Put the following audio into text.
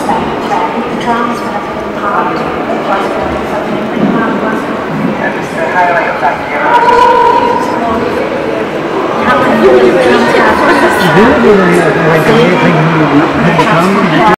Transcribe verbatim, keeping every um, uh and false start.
the highlight of that year. How can you repeat that?